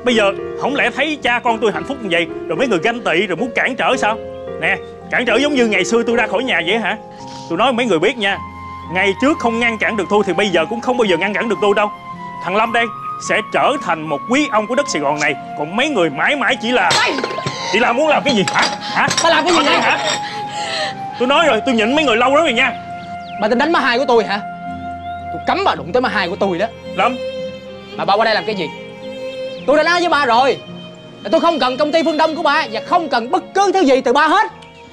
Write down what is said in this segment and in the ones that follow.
Bây giờ không lẽ thấy cha con tôi hạnh phúc như vậy rồi mấy người ganh tị rồi muốn cản trở sao? Nè, cản trở giống như ngày xưa tôi ra khỏi nhà vậy hả? Tôi nói mấy người biết nha, ngày trước không ngăn cản được tôi thì bây giờ cũng không bao giờ ngăn cản được tôi đâu. Thằng Lâm đây sẽ trở thành một quý ông của đất Sài Gòn này, còn mấy người mãi mãi chỉ là muốn làm cái gì hả? Bà làm cái gì vậy hả? Tôi nói rồi, tôi nhịn mấy người lâu lắm rồi nha. Bà tính đánh má hai của tôi hả? Tôi cấm bà đụng tới má hai của tôi đó. Lâm, mà bà qua đây làm cái gì? Tôi đã nói với bà rồi là tôi không cần công ty Phương Đông của bà và không cần bất cứ thứ gì từ bà hết.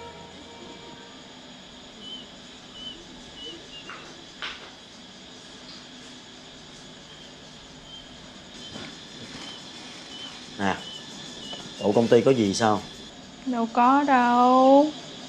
Nè, bộ công ty có gì sao? Đâu có đâu.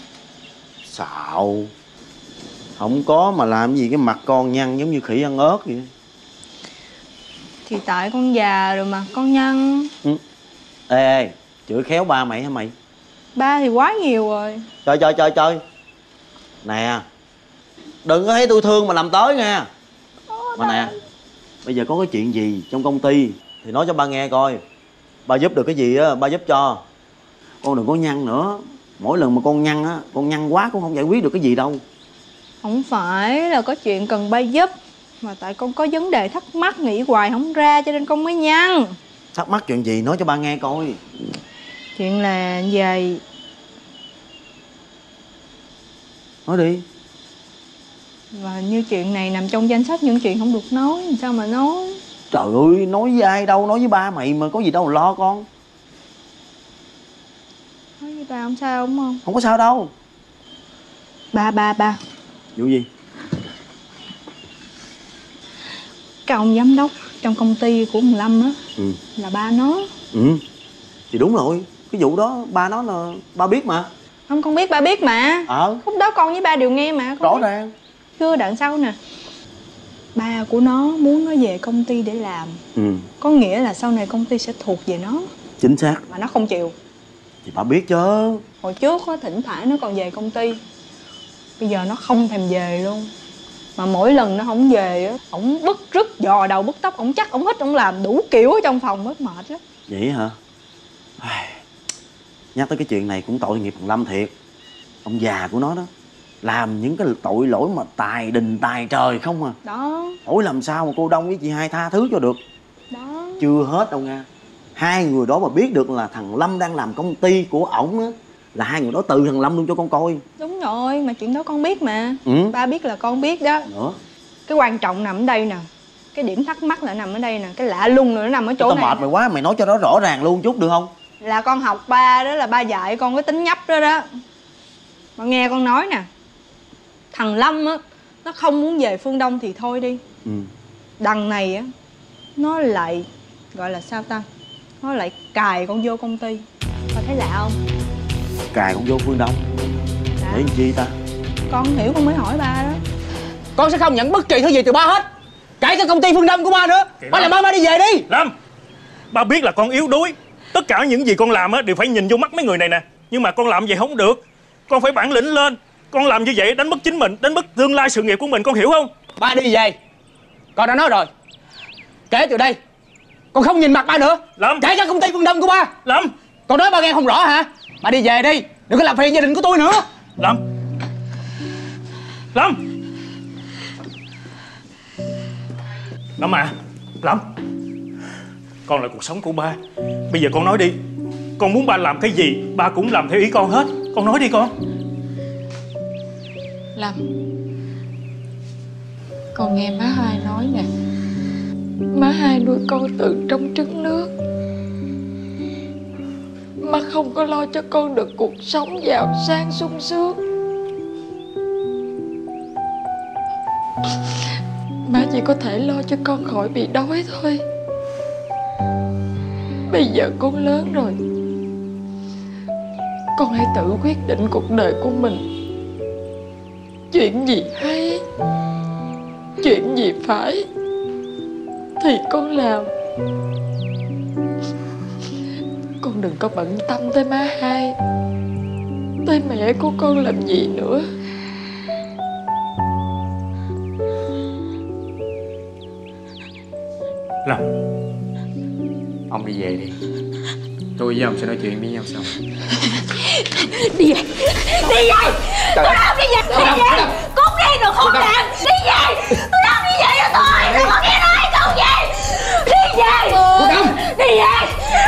Xạo. Không có mà làm gì cái mặt con nhăn giống như khỉ ăn ớt vậy. Thì tại con già rồi mà con nhăn. Ê, chửi khéo ba mày hả mày? Ba thì quá nhiều rồi. Trời. Nè, đừng có thấy tôi thương mà làm tới nha. Mà nè, bây giờ có cái chuyện gì trong công ty thì nói cho ba nghe coi. Ba giúp được cái gì á, ba giúp cho. Con đừng có nhăn nữa. Mỗi lần mà con nhăn á, con nhăn quá cũng không giải quyết được cái gì đâu. Không phải là có chuyện cần ba giúp, mà tại con có vấn đề thắc mắc nghĩ hoài không ra cho nên con mới nhăn. Thắc mắc chuyện gì nói cho ba nghe coi. Chuyện là về... Nói đi. Và như chuyện này nằm trong danh sách những chuyện không được nói, làm sao mà nói. Trời ơi, nói với ai đâu, nói với ba mày mà, có gì đâu mà lo con. Nói với ba không sao đúng không? Không có sao đâu. Ba Vụ gì? Cái ông giám đốc trong công ty của thằng Lâm á, là ba nó. Thì đúng rồi, cái vụ đó ba nó là ba biết mà. Không, con biết, ba biết mà. Lúc đó con với ba đều nghe mà. Rõ ràng. Chưa đoạn sau nè, ba của nó muốn nó về công ty để làm. Có nghĩa là sau này công ty sẽ thuộc về nó. Chính xác. Mà nó không chịu. Thì ba biết chứ. Hồi trước á, thỉnh thoảng nó còn về công ty. Bây giờ nó không thèm về luôn. Mà mỗi lần nó không về á, ổng bứt rứt dò đầu bứt tóc, ổng chắc ổng hít ổng làm đủ kiểu ở trong phòng hết, mệt lắm. Vậy hả? Nhắc tới cái chuyện này cũng tội nghiệp thằng Lâm thiệt. Ông già của nó đó làm những cái tội lỗi mà tài đình tài trời không à. Đó. Hỏi làm sao mà cô Đông với chị Hai tha thứ cho được. Đó. Chưa hết đâu nha. Hai người đó mà biết được là thằng Lâm đang làm công ty của ổng á, là hai người đó từ thằng Lâm luôn cho con coi. Đúng rồi, mà chuyện đó con biết mà. Ba biết là con biết đó. Nữa. Cái quan trọng nằm ở đây nè. Cái điểm thắc mắc là nằm ở đây nè. Cái lạ lùng rồi nó nằm ở chỗ này. Tao mệt mày quá, mày nói cho nó rõ ràng luôn chút được không? Là con học ba đó, là ba dạy con cái tính nhấp đó đó. Mà nghe con nói nè, thằng Lâm á, nó không muốn về phương Đông thì thôi đi. Đằng này á, nó lại gọi là sao ta, nó lại cài con vô công ty. Con thấy lạ không? Cài con vô phương Đông để làm chi ta? Con không hiểu, con mới hỏi ba đó. Con sẽ không nhận bất kỳ thứ gì từ ba hết, kể cả công ty Phương Đông của ba nữa. Ba làm ba đi về đi. Lâm, ba biết là con yếu đuối. Tất cả những gì con làm á đều phải nhìn vô mắt mấy người này nè. Nhưng mà con làm vậy không được. Con phải bản lĩnh lên. Con làm như vậy đánh mất chính mình, đánh mất tương lai sự nghiệp của mình, con hiểu không? Ba đi về. Con đã nói rồi, kể từ đây con không nhìn mặt ba nữa. Lâm, kể cả công ty Phương Đông của ba. Lâm, con nói ba nghe không rõ hả? Ba đi về đi, đừng có làm phiền gia đình của tôi nữa. Lâm, Lâm, Lâm à, Lâm, con là cuộc sống của ba. Bây giờ con nói đi, con muốn ba làm cái gì ba cũng làm theo ý con hết. Con nói đi con. Lâm, con nghe má hai nói nè. Má hai nuôi con từ trong trứng nước. Má không có lo cho con được cuộc sống giàu sang sung sướng. Má chỉ có thể lo cho con khỏi bị đói thôi. Bây giờ con lớn rồi, con hãy tự quyết định cuộc đời của mình. Chuyện gì hay, chuyện gì phải thì con làm. Con đừng có bận tâm tới má hai, tới mẹ của con làm gì nữa. Lâm, Ông đi về đi. Tôi với ông sẽ nói chuyện với nhau sau. Đi về. Đi về. Tôi nói đi về. Đi về. Cút đi rồi không làm. Đi về. Tôi nói đi về cho tôi. Tôi có nghe nói không về. Đi về. Đi về.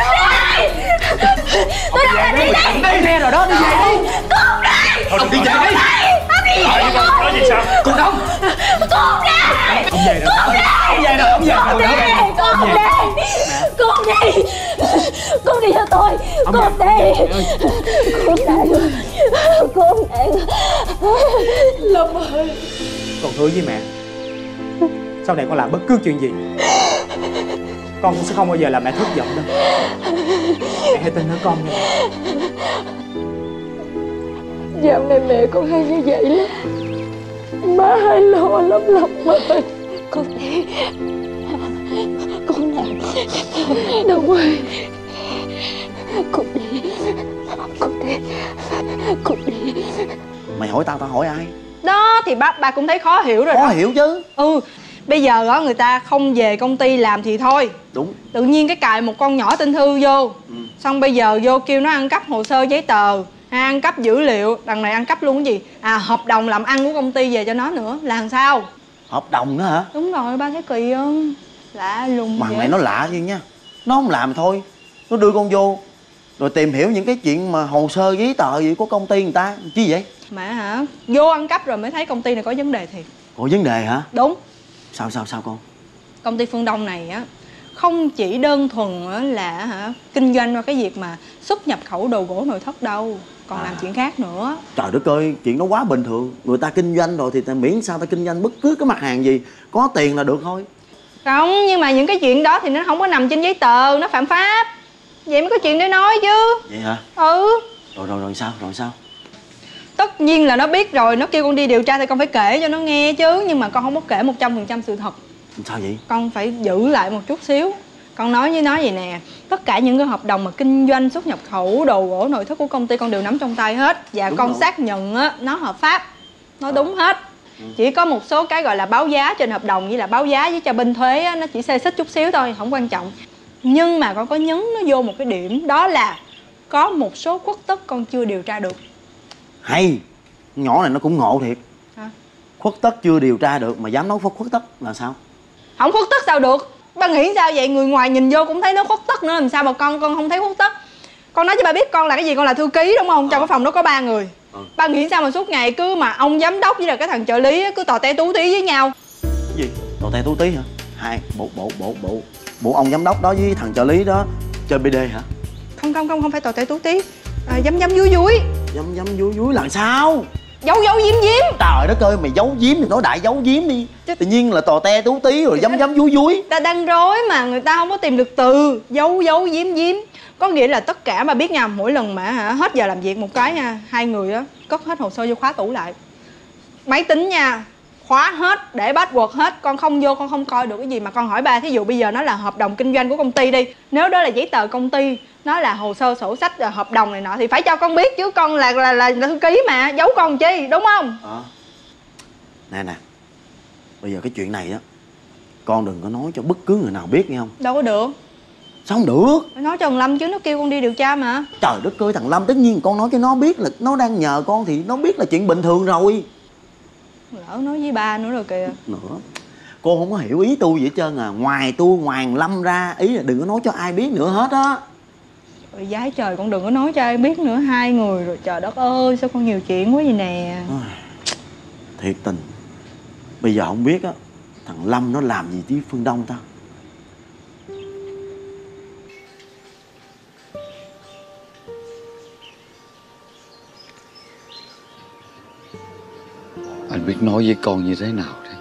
Tôi nói đi về. Nghe rồi đó, đi về đi. Cút đi. Ông đi về đi. Ông đi về. Nói gì sao? Cô Đông. Cút đi. Ông về rồi. Ông về rồi, ông về rồi. Cút đi. Cút đi. Cút đi cho tôi. Cút đi. Cút đi. Cút đi. Lâm ơi. Con hứa với mẹ, sau này con làm bất cứ chuyện gì, con cũng sẽ không bao giờ làm mẹ thất vọng đâu. Mẹ hãy tin ở con nha. Dạo này mẹ con hay như vậy lắm. Má hay lo lắm Lâm ơi. Con đi. Con nào. Đâu ơi. Con đi. Con đi. Con đi. Mày hỏi tao, tao hỏi ai? Đó thì bà cũng thấy khó hiểu rồi Khó đó. hiểu chứ. Bây giờ đó người ta không về công ty làm thì thôi. Đúng. Tự nhiên cái cài một con nhỏ tên Thư vô. Xong bây giờ vô kêu nó ăn cắp hồ sơ giấy tờ, ăn cắp dữ liệu. Đằng này ăn cắp luôn cái gì? Hợp đồng làm ăn của công ty về cho nó nữa. Là làm sao? Hợp đồng nữa hả? Đúng rồi, ba thấy kỳ không? Lạ lùng Mà vậy. mày nó lạ chứ nha. Nó không làm thôi, nó đưa con vô rồi tìm hiểu những cái chuyện mà hồ sơ giấy tờ gì của công ty người ta. Chi vậy? Mà vô ăn cắp rồi mới thấy công ty này có vấn đề thiệt. Có vấn đề hả? Đúng. Sao con? Công ty Phương Đông này không chỉ đơn thuần là kinh doanh qua cái việc mà xuất nhập khẩu đồ gỗ nội thất đâu, còn làm chuyện khác nữa. Trời đất ơi, chuyện đó quá bình thường. Người ta kinh doanh rồi thì miễn sao ta kinh doanh bất cứ cái mặt hàng gì, có tiền là được thôi. Không, nhưng mà những cái chuyện đó thì nó không có nằm trên giấy tờ, nó phạm pháp. Vậy mới có chuyện để nói chứ. Vậy hả? Rồi sao? Tất nhiên là nó biết rồi, nó kêu con đi điều tra thì con phải kể cho nó nghe chứ. Nhưng mà con không có kể 100% sự thật. Sao vậy? Con phải giữ lại một chút xíu. Con nói với nó vậy nè, tất cả những cái hợp đồng mà kinh doanh xuất nhập khẩu đồ gỗ nội thất của công ty con đều nắm trong tay hết. Và đúng con rồi. Xác nhận nó hợp pháp, nó đúng hết. Chỉ có một số cái gọi là báo giá trên hợp đồng, với là báo giá với cho bên thuế nó chỉ xê xích chút xíu thôi, không quan trọng. Nhưng mà con có nhấn nó vô một cái điểm, đó là có một số khuất tất con chưa điều tra được. Hay, nhỏ này nó cũng ngộ thiệt. Hả? Khuất tất chưa điều tra được mà dám nói khuất tất là sao? Không khuất tất sao được? Ba nghĩ sao vậy? Người ngoài nhìn vô cũng thấy nó khuất tất nữa, làm sao mà con không thấy khuất tất? Con nói cho ba biết con là cái gì? Con là thư ký đúng không? Trong cái phòng đó có 3 người. Ba nghĩ sao mà suốt ngày cứ mà ông giám đốc với là cái thằng trợ lý cứ tò te tú tí với nhau? Cái gì? Tò te tú tí hả? Bộ ông giám đốc đó với thằng trợ lý đó chơi BD hả? Không phải tò te tú tí. Dăm dúi dúi. Dăm dúi là sao? Giấu giếm. Trời đất ơi, mày giấu giếm thì nói đại giấu giếm đi. Tự nhiên là tò te tú tí rồi dăm dúi. Ta đang rối mà người ta không có tìm được từ giấu giếm. Có nghĩa là tất cả mà biết nha, mỗi lần mà hết giờ làm việc một cái nha, hai người cất hết hồ sơ vô khóa tủ lại. Máy tính nha, khóa hết, để password hết. Con không vô, con không coi được cái gì. Mà con hỏi ba, thí dụ bây giờ nó là hợp đồng kinh doanh của công ty đi, nếu đó là giấy tờ công ty, nó là hồ sơ sổ sách hợp đồng này nọ thì phải cho con biết chứ. Con là thư ký mà, giấu con chi, đúng không? Nè bây giờ cái chuyện này á, con đừng có nói cho bất cứ người nào biết nghe không? Đâu có được. Sao không được? Phải nói cho thằng Lâm chứ, nó kêu con đi điều tra mà. Trời đất ơi, thằng Lâm tất nhiên con nói cho nó biết là nó đang nhờ con thì nó biết là chuyện bình thường rồi. Lỡ nói với ba nữa rồi kìa. Nữa cô không có hiểu ý tôi gì hết trơn à. Ngoài tôi, ngoài thằng Lâm ra, ý là đừng có nói cho ai biết nữa hết á. Trời giái trời, con đừng có nói cho ai biết nữa. 2 người rồi, trời đất ơi, sao con nhiều chuyện quá vậy nè. Thiệt tình. Bây giờ không biết á, thằng Lâm nó làm gì với Phương Đông ta? Anh biết nói với con như thế nào đây?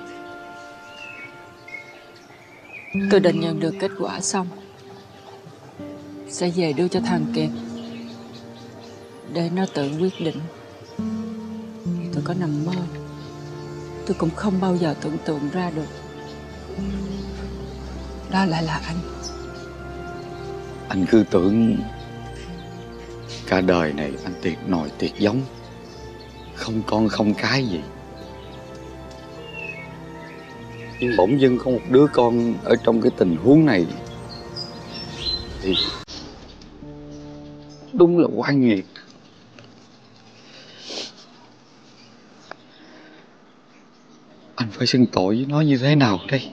Tôi định nhận được kết quả xong sẽ về đưa cho thằng Kiệt để nó tự quyết định. Tôi có nằm mơ, tôi cũng không bao giờ tưởng tượng ra được đó lại là anh. Anh cứ tưởng cả đời này anh tiệt nồi tiệt giống, không con không cái gì. Nhưng bỗng dưng có một đứa con ở trong cái tình huống này thì đúng là oan nghiệt. Anh phải xưng tội với nó như thế nào đây?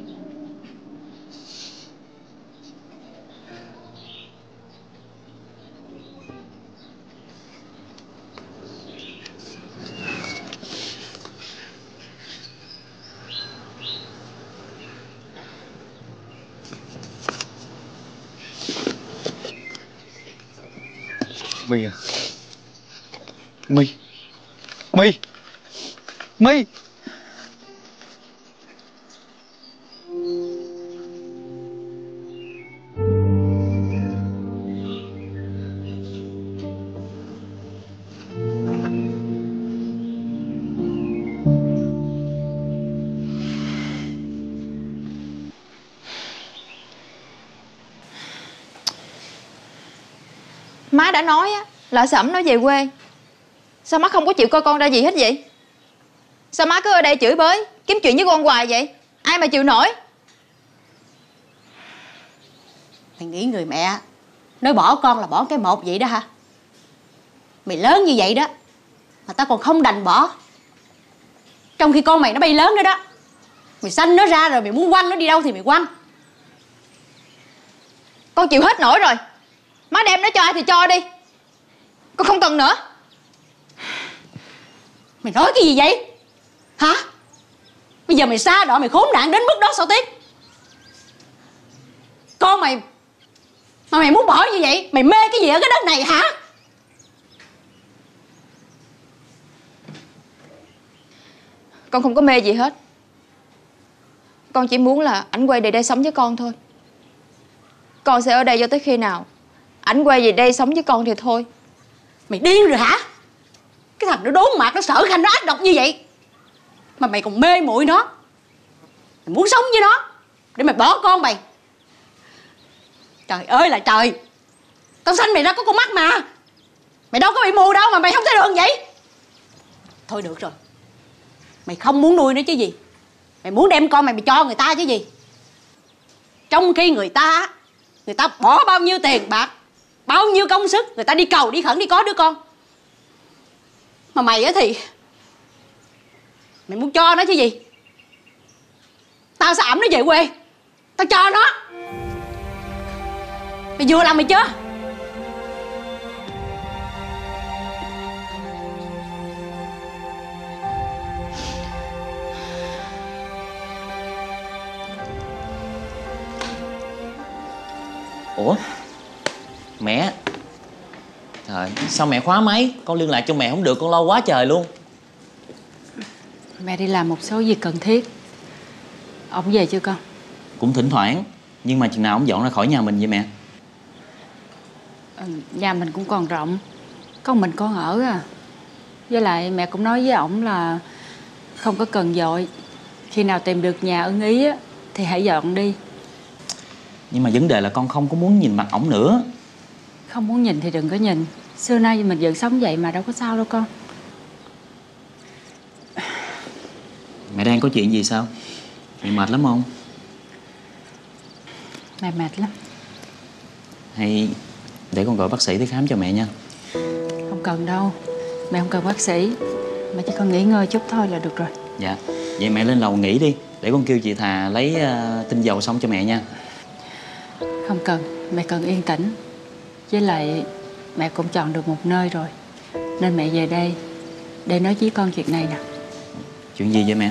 My à, My, My, My. Má đã nói á là Sẩm nó về quê. Sao má không có chịu coi con ra gì hết vậy? Sao má cứ ở đây chửi bới kiếm chuyện với con hoài vậy? Ai mà chịu nổi? Mày nghĩ người mẹ nói bỏ con là bỏ cái một vậy đó hả? Mày lớn như vậy đó mà tao còn không đành bỏ, trong khi con mày nó bay lớn nữa đó. Mày sanh nó ra rồi mày muốn quăng nó đi đâu thì mày quăng. Con chịu hết nổi rồi. Má đem nó cho ai thì cho đi, con không cần nữa. Mày nói cái gì vậy hả? Bây giờ mày xa đọa, mày khốn nạn đến mức đó sao Tiết? Con mày mà mày muốn bỏ như vậy, mày mê cái gì ở cái đất này hả? Con không có mê gì hết. Con chỉ muốn là ảnh quay về đây sống với con thôi. Con sẽ ở đây cho tới khi nào ảnh quay về đây sống với con thì thôi. Mày điên rồi hả? Cái thằng nó đốn mặt, nó sợ Khanh, nó ác độc như vậy mà mày còn mê muội nó. Mày muốn sống với nó để mày bỏ con mày. Trời ơi là trời, tao sanh mày ra có con mắt mà. Mày đâu có bị mù đâu mà mày không thấy đường vậy. Thôi được rồi, mày không muốn nuôi nó chứ gì. Mày muốn đem con mày cho người ta chứ gì. Trong khi người ta bỏ bao nhiêu tiền bạc, bao nhiêu công sức, người ta đi cầu đi khẩn đi có đứa con. Mà mày á thì mày muốn cho nó chứ gì. Tao sẽ ẵm nó về quê, tao cho nó. Mày vừa lòng mày chưa? Ủa mẹ, trời sao mẹ khóa máy? Con liên lạc cho mẹ không được, con lo quá trời luôn. Mẹ đi làm một số việc cần thiết. Ông về chưa con? Cũng thỉnh thoảng, nhưng mà chừng nào ông dọn ra khỏi nhà mình vậy mẹ? Nhà mình cũng còn rộng, có mình con ở à. Với lại mẹ cũng nói với ổng là không có cần vội, khi nào tìm được nhà ưng ý á thì hãy dọn đi. Nhưng mà vấn đề là con không có muốn nhìn mặt ổng nữa. Không muốn nhìn thì đừng có nhìn. Xưa nay mình vẫn sống vậy mà đâu có sao đâu con. Mẹ đang có chuyện gì sao? Mẹ mệt lắm không? Mẹ mệt lắm. Hay để con gọi bác sĩ tới khám cho mẹ nha. Không cần đâu, mẹ không cần bác sĩ, mẹ chỉ cần nghỉ ngơi chút thôi là được rồi. Dạ, vậy mẹ lên lầu nghỉ đi, để con kêu chị Thà lấy tinh dầu xong cho mẹ nha. Không cần, mẹ cần yên tĩnh. Với lại mẹ cũng chọn được một nơi rồi, nên mẹ về đây để nói với con chuyện này nè. Chuyện gì vậy mẹ?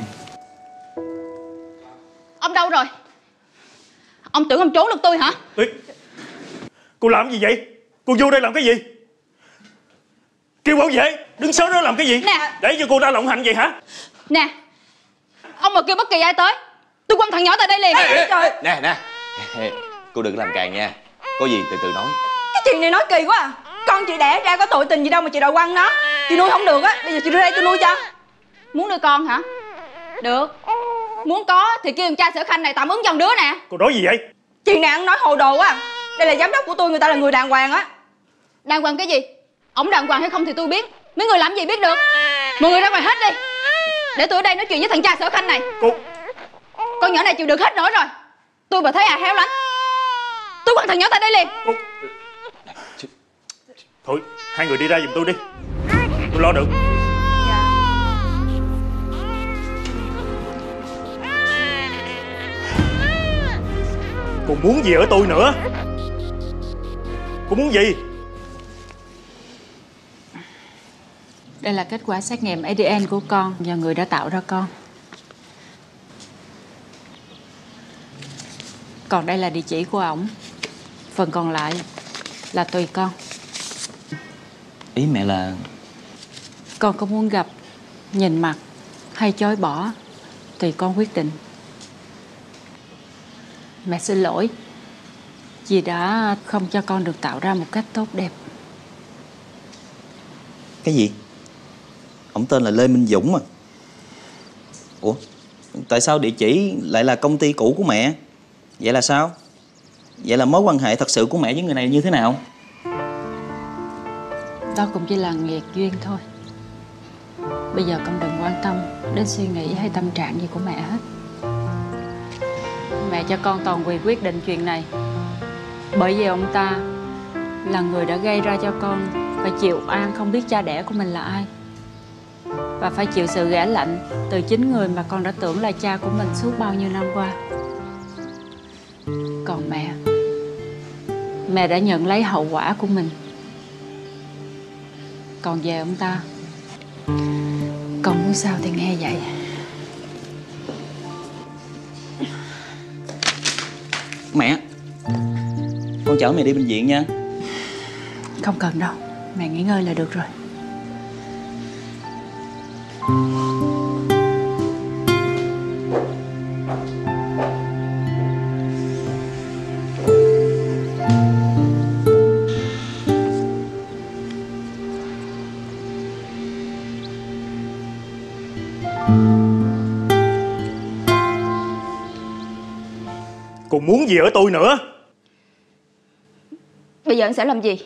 Ông đâu rồi? Ông tưởng ông trốn được tôi hả? Tuyết, cô làm gì vậy? Cô vô đây làm cái gì? Kêu bảo vệ, đứng sớm đó làm cái gì? Nè, để cho cô ta lộng hành vậy hả? Nè, ông mà kêu bất kỳ ai tới, tôi quăng thằng nhỏ tại đây liền. Trời. Nè cô đừng làm càng nha, có gì từ từ nói. Cái chuyện này nói kỳ quá à. Con chị đẻ ra có tội tình gì đâu mà chị đòi quăng nó. Chị nuôi không được á, bây giờ chị đưa đây tôi nuôi cho. Muốn nuôi con hả? Được. Muốn có thì kêu cha Sở Khanh này tạm ứng cho đứa nè. Cô nói gì vậy? Chuyện này ăn nói hồ đồ quá à. Đây là giám đốc của tôi, người ta là người đàng hoàng á. Đàng hoàng cái gì? Ổng đàng hoàng hay không thì tôi biết, mấy người làm gì biết được. Mọi người ra ngoài hết đi, để tôi ở đây nói chuyện với thằng cha Sở Khanh này. Cô... Con nhỏ này chịu được hết nổi rồi. Tôi mà thấy ai héo lắm, tôi quăng thằng nhỏ ta đây liền. Thôi hai người đi ra giùm tôi đi, tôi lo được. Cô muốn gì ở tôi nữa? Cô muốn gì? Đây là kết quả xét nghiệm ADN của con và người đã tạo ra con. Còn đây là địa chỉ của ổng. Phần còn lại là tùy con. Ý mẹ là Con có muốn gặp, nhìn mặt hay chối bỏ, tùy con quyết định. Mẹ xin lỗi vì đã không cho con được tạo ra một cách tốt đẹp. cái gì? Ông tên là Lê Minh Dũng mà. Ủa, tại sao địa chỉ lại là công ty cũ của mẹ? Vậy là sao? Vậy là mối quan hệ thật sự của mẹ với người này như thế nào? Đó cũng chỉ là nghiệt duyên thôi. Bây giờ con đừng quan tâm đến suy nghĩ hay tâm trạng gì của mẹ hết. Mẹ cho con toàn quyền quyết định chuyện này. Bởi vì ông ta là người đã gây ra cho con phải chịu oan không biết cha đẻ của mình là ai, và phải chịu sự ghẻ lạnh từ chính người mà con đã tưởng là cha của mình suốt bao nhiêu năm qua. Còn mẹ đã nhận lấy hậu quả của mình. Còn về ông ta, con muốn sao thì nghe vậy. Mẹ, con chở mẹ đi bệnh viện nha. Không cần đâu, mẹ nghỉ ngơi là được rồi. Cô muốn gì ở tôi nữa? Bây giờ anh sẽ làm gì?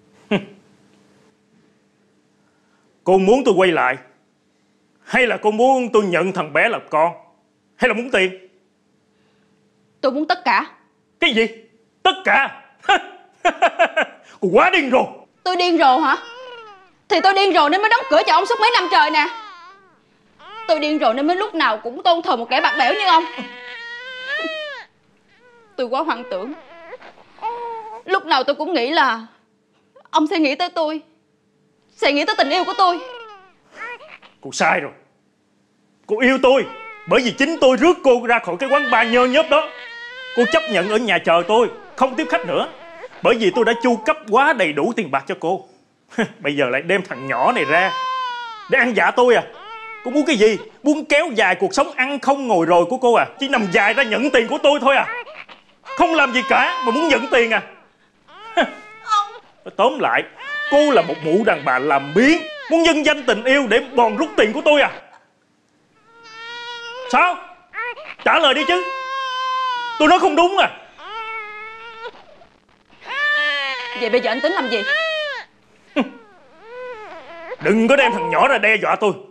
Cô muốn tôi quay lại, hay là cô muốn tôi nhận thằng bé làm con, hay là muốn tiền? Tôi muốn tất cả. Cái gì? Tất cả? Cô quá điên rồ. Tôi điên rồ hả? Thì tôi điên rồ nên mới đóng cửa cho ông suốt mấy năm trời nè. Tôi điên rồ nên mới lúc nào cũng tôn thờ một kẻ bạc bẽo như ông. Tôi quá hoang tưởng. Lúc nào tôi cũng nghĩ là ông sẽ nghĩ tới tôi, sẽ nghĩ tới tình yêu của tôi. Cô sai rồi. Cô yêu tôi bởi vì chính tôi rước cô ra khỏi cái quán bar nhơ nhớp đó. Cô chấp nhận ở nhà chờ tôi, không tiếp khách nữa, bởi vì tôi đã chu cấp quá đầy đủ tiền bạc cho cô. Bây giờ lại đem thằng nhỏ này ra để ăn dạ tôi à? Cô muốn cái gì? Muốn kéo dài cuộc sống ăn không ngồi rồi của cô à? Chỉ nằm dài ra nhận tiền của tôi thôi à? Không làm gì cả mà muốn nhận tiền à? Tóm lại, cô là một mụ đàn bà làm biếng, muốn nhân danh tình yêu để bòn rút tiền của tôi à? Sao? Trả lời đi chứ. Tôi nói không đúng à? Vậy bây giờ anh tính làm gì? Đừng có đem thằng nhỏ ra đe dọa tôi.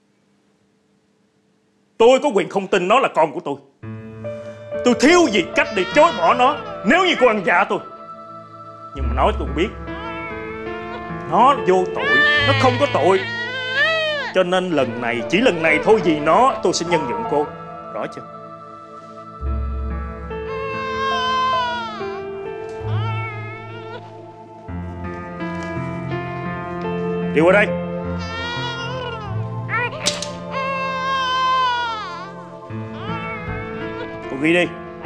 Tôi có quyền không tin nó là con của tôi. Tôi thiếu gì cách để chối bỏ nó nếu như cô ăn dạ tôi. Nhưng mà nói tôi biết, nó vô tội, nó không có tội. Cho nên lần này, chỉ lần này thôi, vì nó tôi sẽ nhân nhượng cô. Rõ chưa? Đi qua đây. Cô ghi đi.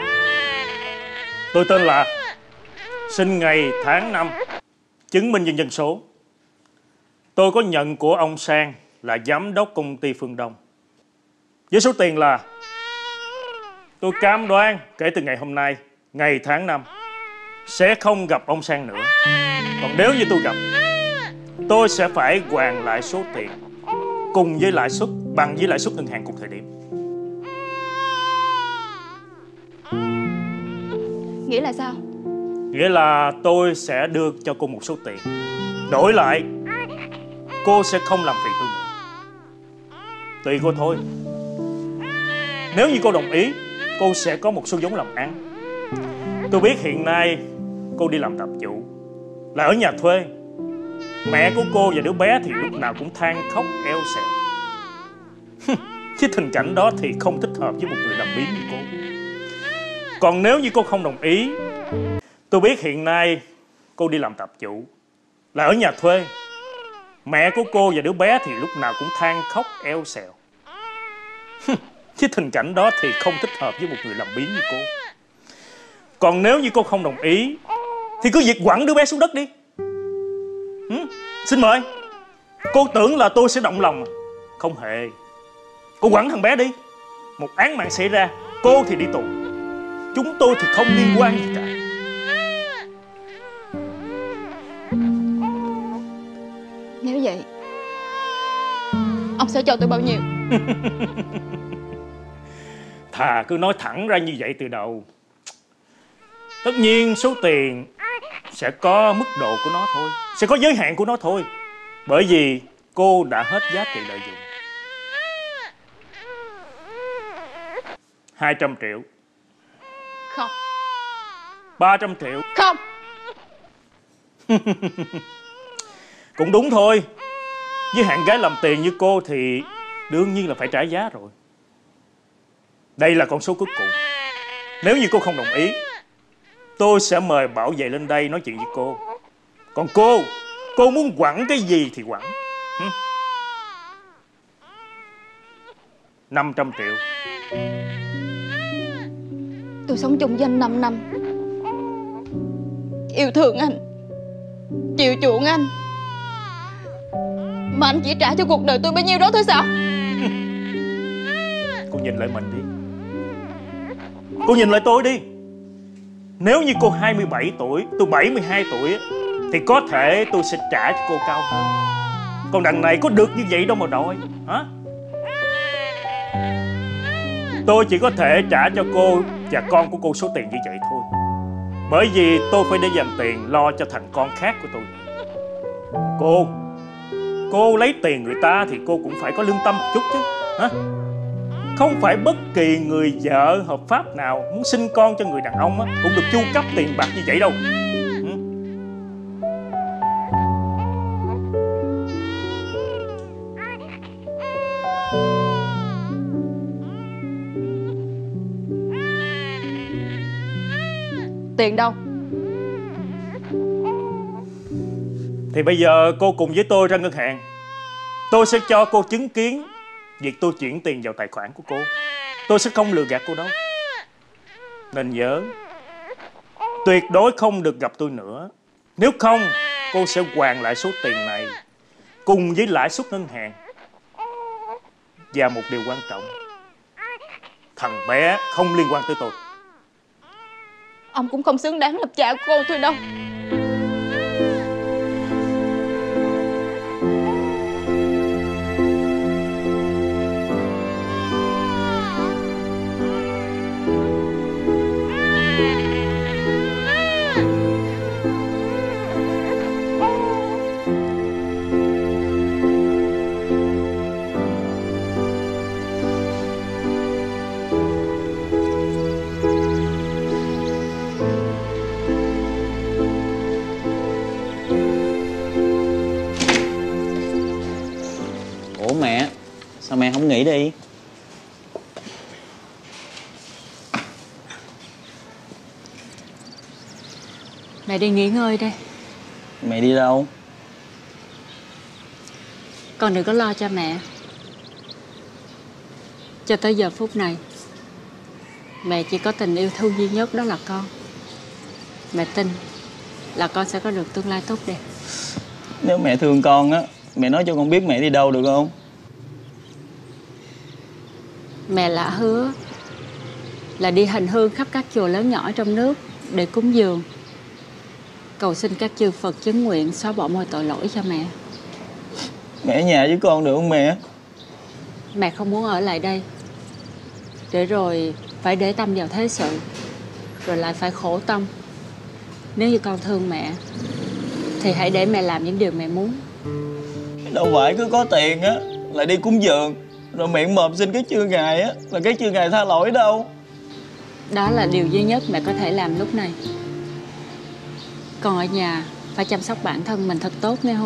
Tôi tên là, sinh ngày tháng năm, chứng minh nhân dân số. Tôi có nhận của ông Sang là giám đốc công ty Phương Đông, với số tiền là, tôi cam đoan kể từ ngày hôm nay, ngày tháng năm, sẽ không gặp ông Sang nữa. Còn nếu như tôi gặp, tôi sẽ phải hoàn lại số tiền cùng với lãi suất bằng với lãi suất ngân hàng cùng thời điểm. Nghĩa là sao? Nghĩa là tôi sẽ đưa cho cô một số tiền, đổi lại cô sẽ không làm phiền tôi nữa. Tùy cô thôi. Nếu như cô đồng ý, cô sẽ có một số vốn làm ăn. Tôi biết hiện nay cô đi làm tạp vụ, là ở nhà thuê, mẹ của cô và đứa bé thì lúc nào cũng than khóc eo xèo. Chứ tình cảnh đó thì không thích hợp với một người làm biếng như cô. Còn nếu như cô không đồng ý, tôi biết hiện nay cô đi làm tạp vụ, là ở nhà thuê, mẹ của cô và đứa bé thì lúc nào cũng than khóc eo xèo. Chứ tình cảnh đó thì không thích hợp với một người làm biếng như cô. Còn nếu như cô không đồng ý thì cứ việc quẳng đứa bé xuống đất đi. Xin mời. Cô tưởng là tôi sẽ động lòng à? Không hề. Cô quẳng thằng bé đi. Một án mạng xảy ra, cô thì đi tù, chúng tôi thì không liên quan gì cả. Nếu vậy, ông sẽ cho tôi bao nhiêu? Thà cứ nói thẳng ra như vậy từ đầu. Tất nhiên số tiền sẽ có mức độ của nó thôi, sẽ có giới hạn của nó thôi. Bởi vì cô đã hết giá trị lợi dụng. 200 triệu. Không. 300 triệu. Không. Cũng đúng thôi. Với hạng gái làm tiền như cô thì đương nhiên là phải trả giá rồi. Đây là con số cuối cùng. Nếu như cô không đồng ý, tôi sẽ mời bảo vệ lên đây nói chuyện với cô. Còn cô muốn quẳng cái gì thì quẳng. 500 triệu. Tôi sống chung với anh 5 năm, yêu thương anh, chiều chuộng anh, mà anh chỉ trả cho cuộc đời tôi bấy nhiêu đó thôi sao? Cô nhìn lại mình đi. Cô nhìn lại tôi đi. Nếu như cô 27 tuổi, tôi 72 tuổi thì có thể tôi sẽ trả cho cô cao hơn. Còn đằng này có được như vậy đâu mà đòi hả? Tôi chỉ có thể trả cho cô và con của cô số tiền như vậy thôi. Bởi vì tôi phải để dành tiền lo cho thằng con khác của tôi. Cô lấy tiền người ta thì cô cũng phải có lương tâm một chút chứ hả? Không phải bất kỳ người vợ hợp pháp nào muốn sinh con cho người đàn ông á, cũng được chu cấp tiền bạc như vậy đâu. Tiền đâu? Thì bây giờ cô cùng với tôi ra ngân hàng. Tôi sẽ cho cô chứng kiến việc tôi chuyển tiền vào tài khoản của cô. Tôi sẽ không lừa gạt cô đâu. Nên nhớ, tuyệt đối không được gặp tôi nữa. Nếu không, cô sẽ hoàn lại số tiền này cùng với lãi suất ngân hàng. Và một điều quan trọng, thằng bé không liên quan tới tôi. Ông cũng không xứng đáng làm cha của cô tôi đâu. Ủa mẹ, sao mẹ không nghỉ đi? Mẹ đi nghỉ ngơi đây. Mẹ đi đâu? Con đừng có lo cho mẹ. Cho tới giờ phút này, mẹ chỉ có tình yêu thương duy nhất, đó là con. Mẹ tin là con sẽ có được tương lai tốt đẹp. Nếu mẹ thương con á, mẹ nói cho con biết mẹ đi đâu được không? Mẹ lạ hứa là đi hành hương khắp các chùa lớn nhỏ trong nước để cúng dường, cầu xin các chư Phật chứng nguyện xóa bỏ mọi tội lỗi cho mẹ. Mẹ ở nhà với con được không mẹ? Mẹ không muốn ở lại đây để rồi phải để tâm vào thế sự, rồi lại phải khổ tâm. Nếu như con thương mẹ thì hãy để mẹ làm những điều mẹ muốn. Đâu phải cứ có tiền á lại đi cúng dường rồi miệng mồm xin cái chư ngài á là cái chư ngài tha lỗi đâu. Đó là điều duy nhất mẹ có thể làm lúc này. Con ở nhà phải chăm sóc bản thân mình thật tốt nghe không?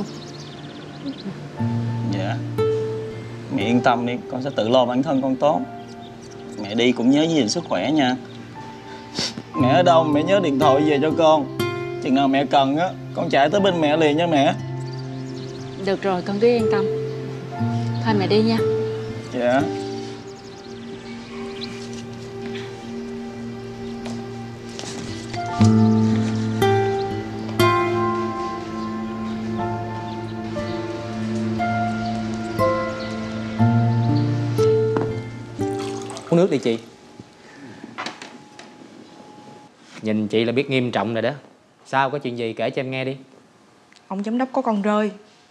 Dạ. Mẹ yên tâm đi, con sẽ tự lo bản thân con tốt. Mẹ đi cũng nhớ giữ gìn sức khỏe nha. Mẹ ở đâu mẹ nhớ điện thoại về cho con. Chừng nào mẹ cần á, con chạy tới bên mẹ liền nha mẹ. Được rồi, con cứ yên tâm. Thôi mẹ đi nha. Dạ. Uống nước đi chị. Nhìn chị là biết nghiêm trọng rồi đó. Sao, có chuyện gì kể cho em nghe đi. Ông giám đốc có con rơi.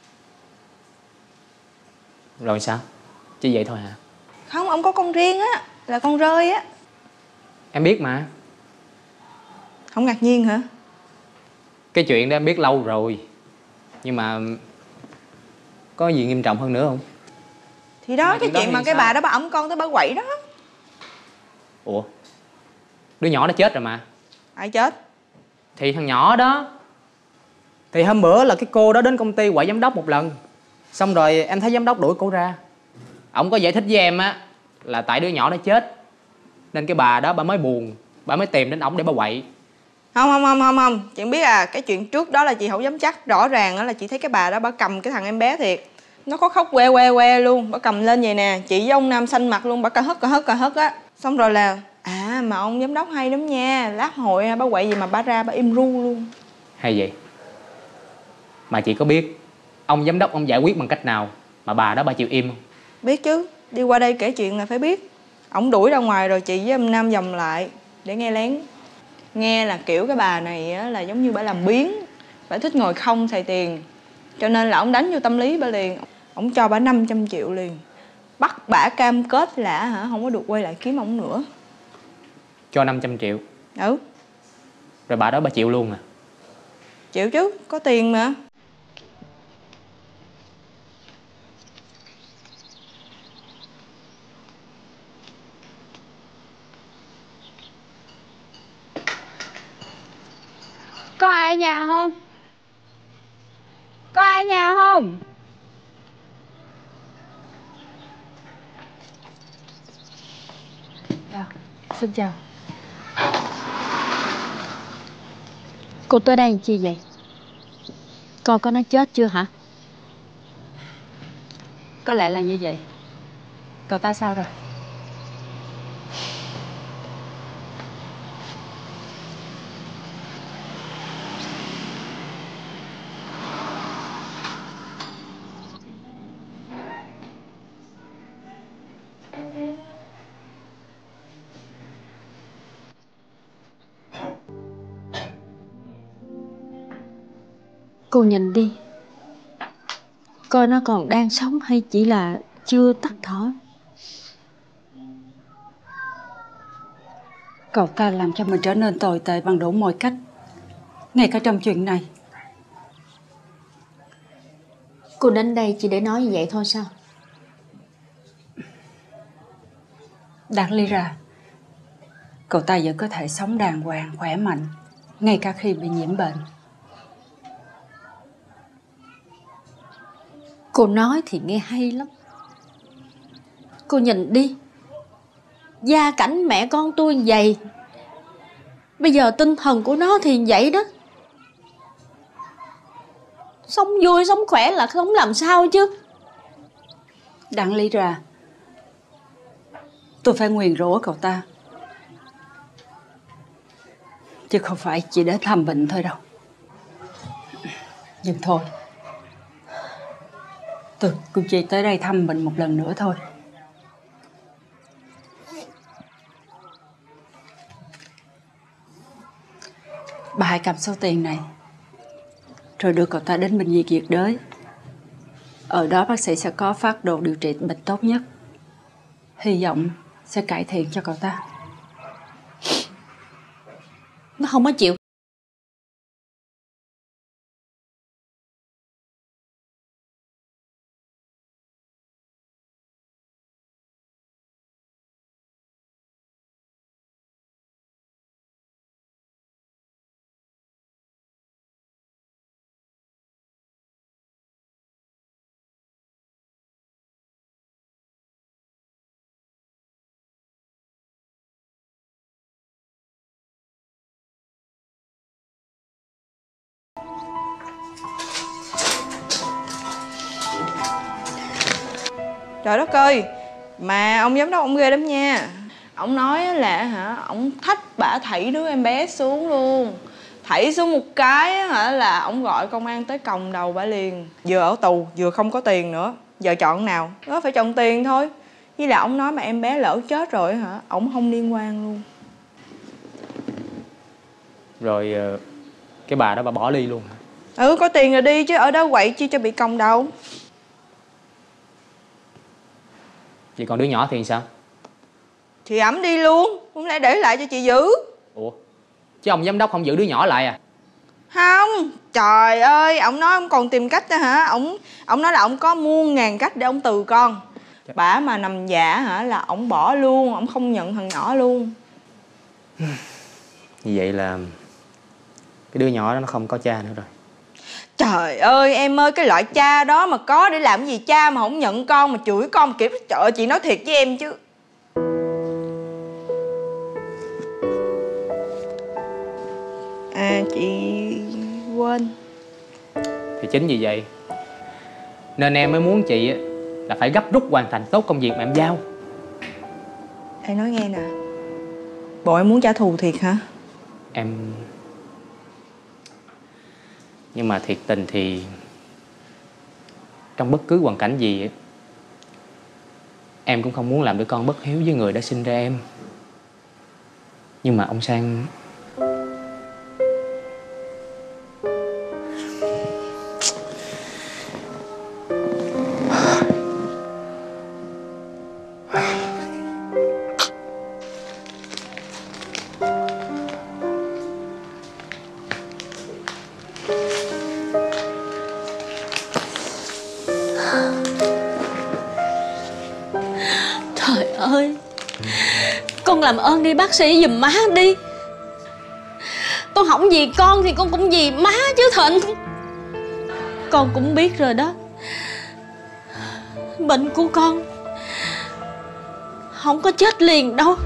Rồi sao? Chỉ vậy thôi hả? Không, ông có con riêng á, là con rơi á. Em biết mà. Không ngạc nhiên hả? Cái chuyện đó em biết lâu rồi. Nhưng mà có gì nghiêm trọng hơn nữa không? Thì đó, Mà cái chuyện mà cái sao? bà đó bà ẵm con tới bà quậy đó. Ủa? Đứa nhỏ nó chết rồi mà. Ai chết? Thì thằng nhỏ đó. Thì hôm bữa là cái cô đó đến công ty quậy giám đốc một lần. Xong rồi em thấy giám đốc đuổi cô ra. Ổng có giải thích với em á là tại đứa nhỏ nó chết nên cái bà đó bà mới buồn, bà mới tìm đến ổng để bà quậy. Không. Chị biết à, cái chuyện trước đó là chị không dám chắc. Rõ ràng á là chị thấy cái bà đó bà cầm cái thằng em bé thiệt. Nó có khóc que luôn. Bà cầm lên vậy nè. Chị với ông Nam xanh mặt luôn. Bà cà hất á. Xong rồi là mà ông giám đốc hay lắm nha. Lát hội bà quậy gì mà bà ra bà im ru luôn. Hay vậy. Mà chị có biết ông giám đốc ông giải quyết bằng cách nào mà bà đó bà chịu im không? Biết chứ. Đi qua đây kể chuyện là phải biết. Ổng đuổi ra ngoài rồi chị với ông Nam vòng lại để nghe lén. Nghe là kiểu cái bà này á, là giống như bà làm biếng. Bà thích ngồi không xài tiền. Cho nên là ổng đánh vô tâm lý bà liền. Ổng cho bà 500 triệu liền. Bắt bả cam kết là không có được quay lại kiếm ổng nữa. Cho 500 triệu. Ừ. Rồi bà đó bà chịu luôn à? Chịu chứ, có tiền mà. Có ai ở nhà không? Có ai ở nhà không? Chào. Xin chào. Cô tới đây làm chi vậy? Con có nó chết chưa hả? Có lẽ là như vậy. Cậu ta sao rồi? Cô nhìn đi, coi nó còn đang sống hay chỉ là chưa tắt thở. Cậu ta làm cho mình trở nên tồi tệ bằng đủ mọi cách, ngay cả trong chuyện này. Cô đến đây chỉ để nói như vậy thôi sao? Đáng lý ra cậu ta vẫn có thể sống đàng hoàng, khỏe mạnh, ngay cả khi bị nhiễm bệnh. Cô nói thì nghe hay lắm. Cô nhìn đi, gia cảnh mẹ con tôi như vậy, bây giờ tinh thần của nó thì như vậy đó. Sống vui, sống khỏe là không làm sao chứ. Đáng lý ra tôi phải nguyền rủa cậu ta, chứ không phải chỉ để thăm bệnh thôi đâu. Nhưng thôi, tôi cũng chỉ tới đây thăm bệnh một lần nữa thôi. Bà hãy cầm số tiền này rồi đưa cậu ta đến bệnh viện nhiệt đới. Ở đó bác sĩ sẽ có phác đồ điều trị bệnh tốt nhất, hy vọng sẽ cải thiện cho cậu ta. Nó không có chịu Trời đất ơi, mà ông giám đốc ông ghê lắm nha. Ông nói là ông thách bả thảy đứa em bé xuống luôn. Thảy xuống một cái là ông gọi công an tới còng đầu bả liền. Vừa ở tù vừa không có tiền nữa. Giờ chọn nào? Nó phải chọn tiền thôi. Với là ông nói mà em bé lỡ chết rồi ổng không liên quan luôn. Rồi cái bà đó bà bỏ ly luôn hả? Ừ, có tiền rồi đi chứ ở đó quậy chi cho bị còng đầu. Vậy còn đứa nhỏ thì sao? Thì ẵm đi luôn, không lẽ để lại cho chị giữ. Ủa, chứ ông giám đốc không giữ đứa nhỏ lại à? Không, trời ơi, ổng nói ông còn tìm cách đó hả? Ổng nói là ổng có muôn ngàn cách để ổng từ con. Bả mà nằm dạ là ổng bỏ luôn, ổng không nhận thằng nhỏ luôn. Như vậy là cái đứa nhỏ đó nó không có cha nữa rồi. Trời ơi em ơi, cái loại cha đó mà có để làm gì? Cha mà không nhận con mà chửi con mà kiểu, trời ơi chị nói thiệt với em chứ. À chị quên. Thì chính vì vậy nên em mới muốn chị là phải gấp rút hoàn thành tốt công việc mà em giao. Em nói nghe nè, bộ em muốn trả thù thiệt hả? Em... Nhưng mà thiệt tình thì trong bất cứ hoàn cảnh gì em cũng không muốn làm đứa con bất hiếu với người đã sinh ra em. Nhưng mà ông Sang... Trời ơi, con làm ơn đi bác sĩ giùm má đi. Con không vì con thì con cũng vì má chứ Thịnh. Con cũng biết rồi đó, bệnh của con không có chết liền đâu.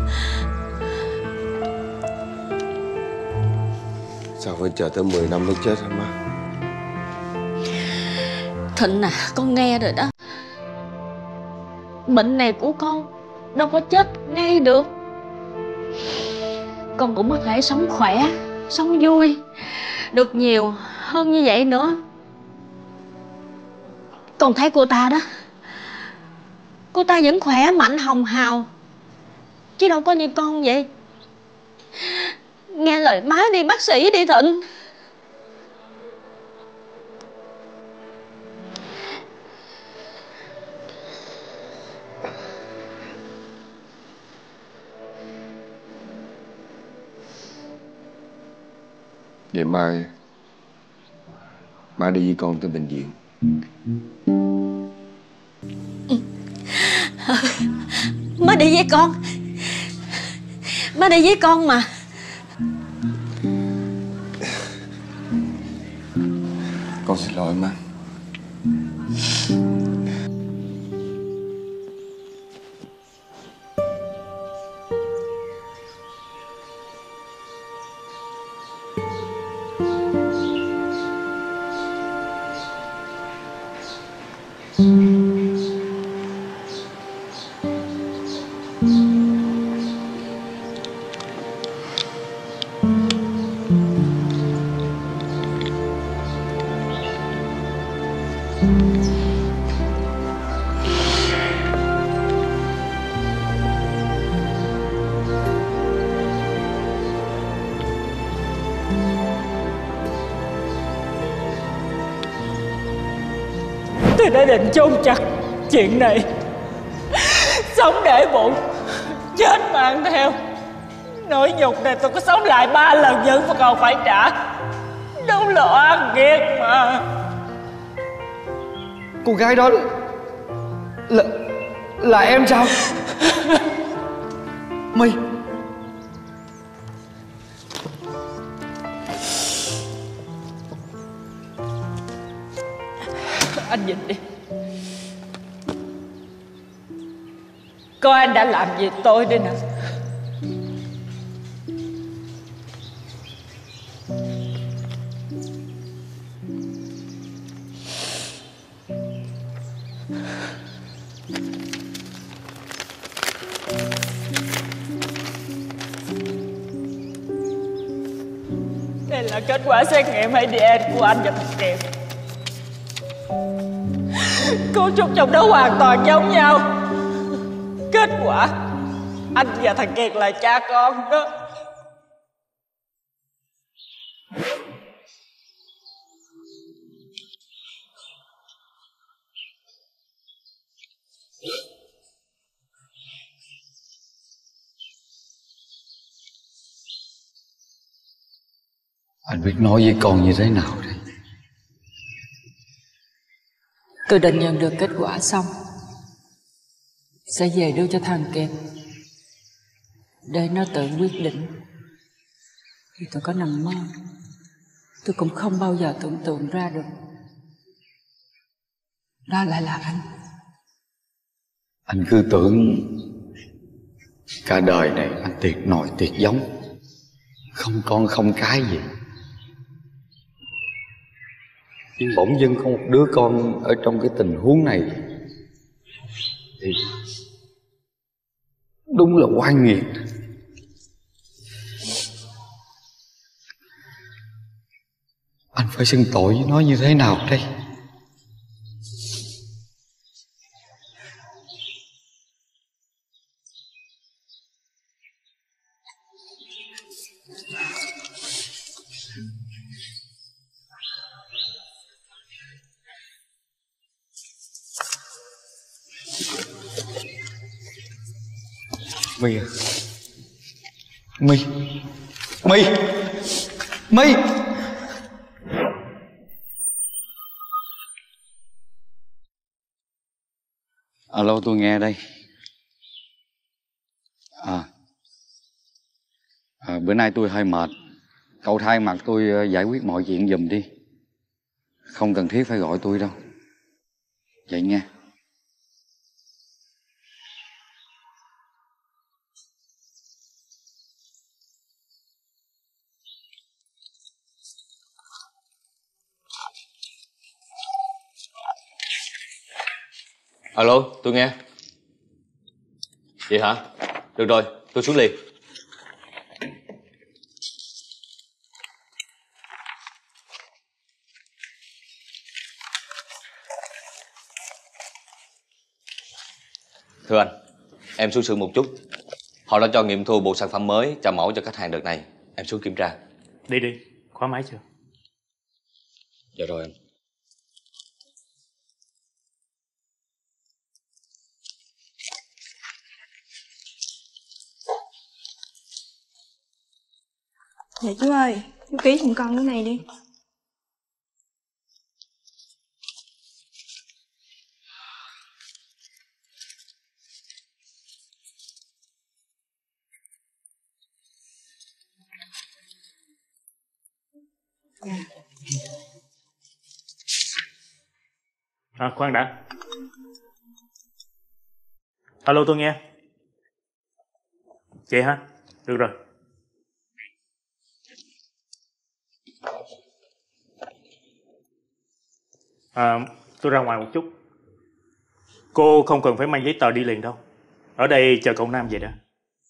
Sao phải chờ tới 10 năm mới chết hả má? Thịnh à, con nghe rồi đó. Bệnh này của con đâu có chết ngay được. Con cũng có thể sống khỏe, sống vui, được nhiều hơn như vậy nữa. Con thấy cô ta đó, cô ta vẫn khỏe mạnh hồng hào, chứ đâu có như con vậy. Nghe lời má đi bác sĩ đi Thịnh. Vậy mai má đi với con tới bệnh viện. Má đi với con. Má đi với con mà. Con xin lỗi má. Tôi đã định chôn chặt chuyện này. Sống để bụng, chết mang theo. Nỗi nhục này tôi có sống lại 3 lần vẫn còn phải trả. Đúng là oan nghiệt mà. Cô gái đó là em sao? My, anh nhìn đi, coi anh đã làm gì tôi đây nè. kết quả xét nghiệm ADN của anh và thằng Kiệt. Cấu trúc trong đó hoàn toàn giống nhau. Kết quả anh và thằng Kiệt là cha con đó. Anh biết nói với con như thế nào đây? Tôi định nhận được kết quả xong sẽ về đưa cho thằng Kiệt để nó tự quyết định. Thì tôi có nằm mơ, tôi cũng không bao giờ tưởng tượng ra được đó lại là anh. Anh cứ tưởng cả đời này anh tuyệt nổi tuyệt giống, không con không cái gì. Nhưng bỗng dưng có một đứa con ở trong cái tình huống này thì đúng là oan nghiệt. Anh phải xưng tội với nó như thế nào đây? My à, My My My. Alo, tôi nghe đây. Bữa nay tôi hơi mệt, cậu thay mặt tôi giải quyết mọi chuyện giùm đi. Không cần thiết phải gọi tôi đâu. Vậy nha. Alo, tôi nghe. Vậy hả? Được rồi, tôi xuống liền. Thưa anh, em xuống xưởng một chút. Họ đã cho nghiệm thu bộ sản phẩm mới trả mẫu cho khách hàng đợt này. Em xuống kiểm tra. Đi đi, khóa máy chưa? Dạ rồi anh. Dạ chú ơi, chú ký giùm con cái này đi. Khoan đã. Alo, tôi nghe. Chị hả? Được rồi. Tôi ra ngoài một chút. Cô không cần phải mang giấy tờ đi liền đâu. Ở đây chờ cậu Nam về đã.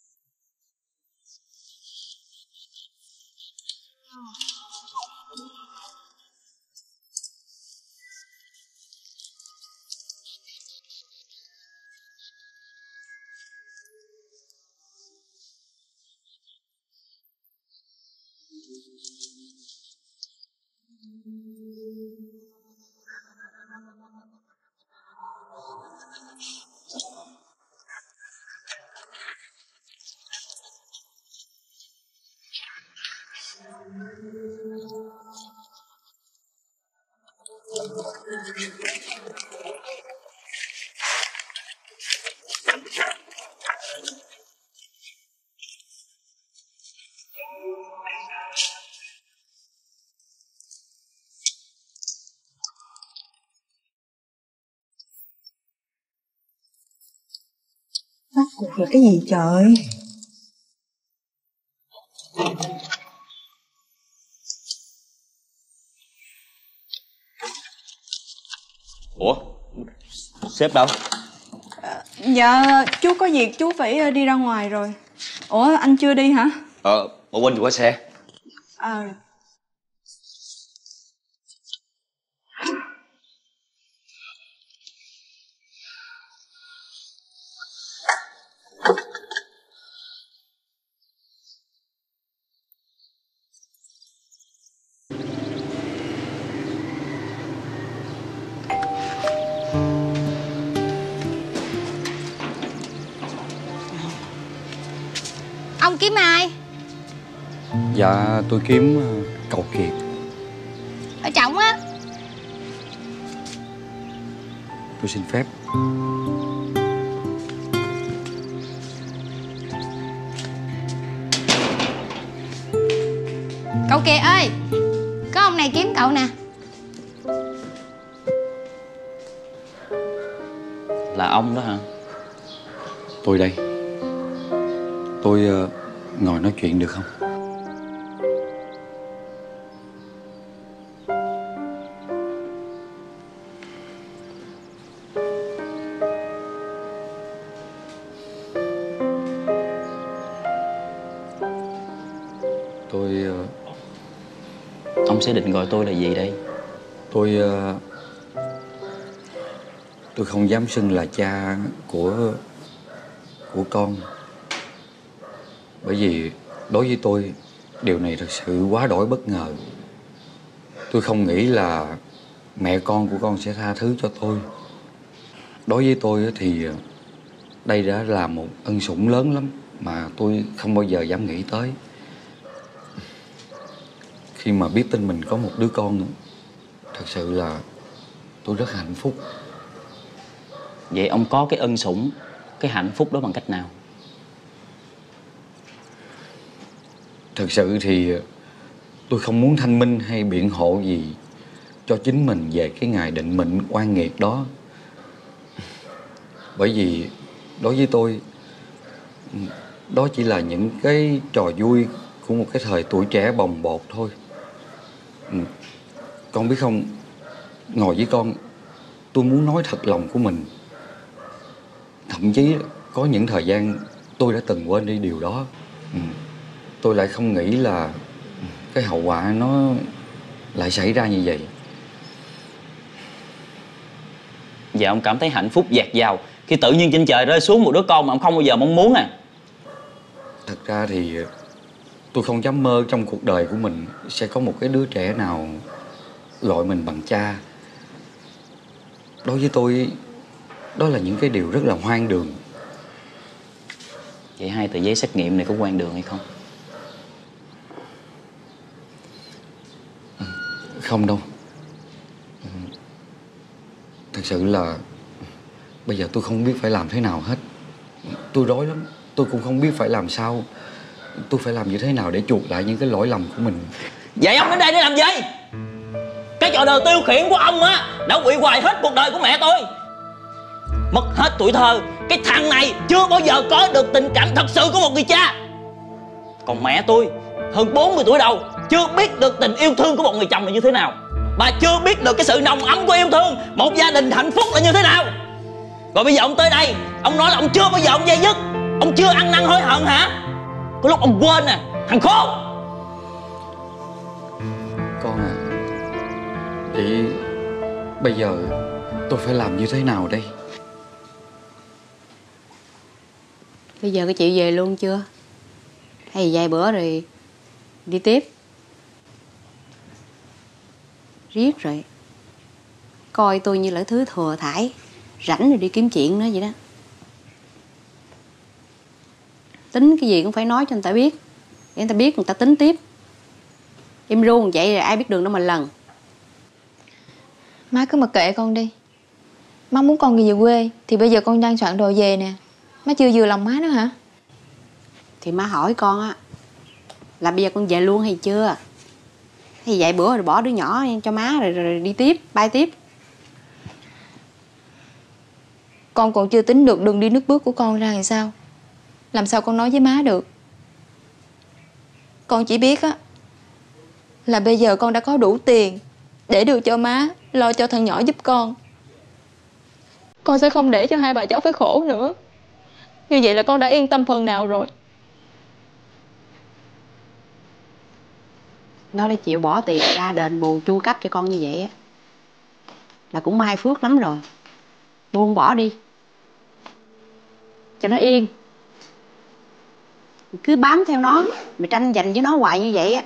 Rốt cuộc là cái gì trời? Ủa? Sếp đâu? Dạ chú có việc chú phải đi ra ngoài rồi. Ủa anh chưa đi hả? Bộ quên chìa khóa xe. Ông kiếm ai? Dạ tôi kiếm cậu Kiệt. Ở trọng á. Tôi xin phép. Cậu Kiệt ơi, có ông này kiếm cậu nè. Là ông đó hả? Tôi đây. Tôi ngồi nói chuyện được không? Ông sẽ định gọi tôi là gì đây? Tôi không dám xưng là cha của con. Bởi vì đối với tôi, điều này thật sự quá đổi bất ngờ. Tôi không nghĩ là mẹ con của con sẽ tha thứ cho tôi. Đối với tôi thì đây đã là một ân sủng lớn lắm mà tôi không bao giờ dám nghĩ tới. Khi mà biết tin mình có một đứa con nữa, thật sự là tôi rất hạnh phúc. Vậy ông có cái ân sủng, cái hạnh phúc đó bằng cách nào? Thật sự thì tôi không muốn thanh minh hay biện hộ gì cho chính mình về cái ngày định mệnh oan nghiệt đó. Bởi vì đối với tôi, đó chỉ là những cái trò vui của một cái thời tuổi trẻ bồng bột thôi. Con biết không, ngồi với con, tôi muốn nói thật lòng của mình. Thậm chí có những thời gian tôi đã từng quên đi điều đó. Tôi lại không nghĩ là cái hậu quả nó lại xảy ra như vậy. Và ông cảm thấy hạnh phúc dạt dào khi tự nhiên trên trời rơi xuống một đứa con mà ông không bao giờ mong muốn à? Thật ra thì tôi không dám mơ trong cuộc đời của mình sẽ có một cái đứa trẻ nào gọi mình bằng cha. Đối với tôi, đó là những cái điều rất là hoang đường. Vậy 2 tờ giấy xét nghiệm này có hoang đường hay không? Không đâu. Thật sự là bây giờ tôi không biết phải làm thế nào hết. Tôi rối lắm. Tôi cũng không biết phải làm sao. Tôi phải làm như thế nào để chuộc lại những cái lỗi lầm của mình. Vậy ông đến đây để làm gì? Cái trò đời tiêu khiển của ông á đã hủy hoại hết cuộc đời của mẹ tôi. Mất hết tuổi thơ. Cái thằng này chưa bao giờ có được tình cảm thật sự của một người cha. Còn mẹ tôi hơn 40 tuổi đầu chưa biết được tình yêu thương của một người chồng là như thế nào. Bà chưa biết được cái sự nồng ấm của yêu thương một gia đình hạnh phúc là như thế nào. Rồi bây giờ ông tới đây, ông nói là ông chưa bao giờ ông dây dứt, ông chưa ăn năn hối hận hả? Có lúc ông quên nè, thằng khốn. Con à, vậy bây giờ tôi phải làm như thế nào đây? Bây giờ có chịu về luôn chưa? Hay vài bữa rồi đi tiếp? Riết rồi coi tôi như là thứ thừa thải, rảnh rồi đi kiếm chuyện nữa vậy đó. Tính cái gì cũng phải nói cho người ta biết, để người ta biết người ta tính tiếp. Im ru vậy rồi ai biết đường đâu mà lần. Má cứ mặc kệ con đi. Má muốn con về quê thì bây giờ con đang soạn đồ về nè. Má chưa vừa lòng má nữa hả? Thì má hỏi con á là bây giờ con về luôn hay chưa? Hay vài bữa rồi bỏ đứa nhỏ cho má rồi đi tiếp, bay tiếp. Con còn chưa tính được đường đi nước bước của con ra làm sao. Làm sao con nói với má được. Con chỉ biết á là bây giờ con đã có đủ tiền để được cho má lo cho thằng nhỏ giúp con. Con sẽ không để cho hai bà cháu phải khổ nữa. Như vậy là con đã yên tâm phần nào rồi. Nó đã chịu bỏ tiền ra đền bù chu cấp cho con như vậy á là cũng may phước lắm rồi. Buông bỏ đi cho nó yên. Cứ bám theo nó, mày tranh giành với nó hoài như vậy á,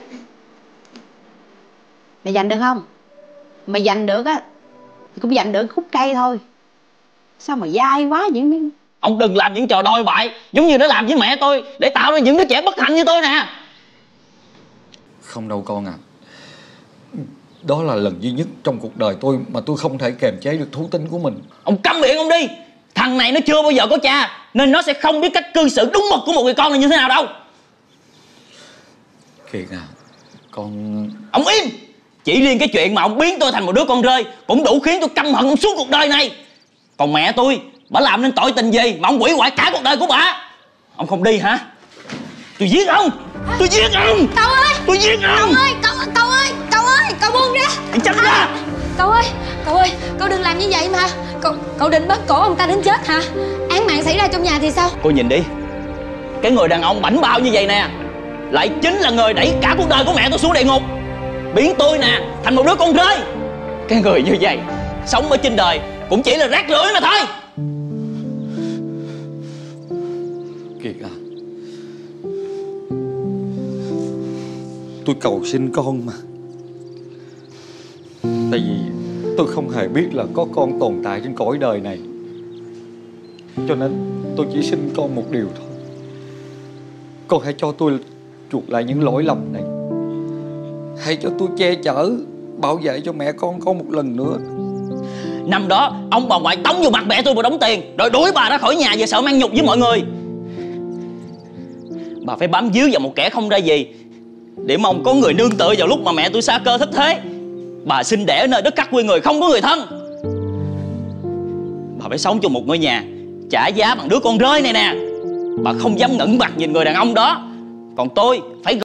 mày giành được không? Mày giành được á thì cũng giành được khúc cây thôi. Sao mà dai quá vậy? Ông đừng làm những trò đồi bại giống như đã làm với mẹ tôi, để tạo ra những đứa trẻ bất hạnh như tôi nè. Không đâu con à. Đó là lần duy nhất trong cuộc đời tôi mà tôi không thể kiềm chế được thú tính của mình. Ông câm miệng ông đi. Thằng này nó chưa bao giờ có cha, nên nó sẽ không biết cách cư xử đúng mực của một người con là như thế nào đâu. Kiệt à, con... Ông im. Chỉ riêng cái chuyện mà ông biến tôi thành một đứa con rơi cũng đủ khiến tôi căm hận ông suốt cuộc đời này. Còn mẹ tôi, bà làm nên tội tình gì mà ông hủy hoại cả cuộc đời của bà? Ông không đi hả? Tôi giết ông. Tôi giết ông. Cậu ơi. Tôi giết ông. Cậu ơi, cậu buông ra. Tránh ra. Cậu ơi, cậu đừng làm như vậy mà. Cậu định bắt cổ ông ta đến chết hả? Án mạng xảy ra trong nhà thì sao? Cô nhìn đi. Cái người đàn ông bảnh bao như vậy nè lại chính là người đẩy cả cuộc đời của mẹ tôi xuống địa ngục, biến tôi nè thành một đứa con rơi. Cái người như vậy sống ở trên đời cũng chỉ là rác rưởi mà thôi. Kiệt à, tôi cầu xin con mà. Tại vì tôi không hề biết là có con tồn tại trên cõi đời này, cho nên tôi chỉ xin con một điều thôi. Con hãy cho tôi chuộc lại những lỗi lầm này. Hãy cho tôi che chở, bảo vệ cho mẹ con một lần nữa. Năm đó ông bà ngoại tống vô mặt mẹ tôi một đống tiền, rồi đuổi bà ra khỏi nhà vì sợ mang nhục với mọi người. Bà phải bám víu vào một kẻ không ra gì để mong có người nương tựa vào lúc mà mẹ tôi sa cơ thất thế. Bà sinh đẻ ở nơi đất cắt quê người, không có người thân. Bà phải sống trong một ngôi nhà trả giá bằng đứa con rơi này nè. Bà không dám ngẩng mặt nhìn người đàn ông đó. Còn tôi phải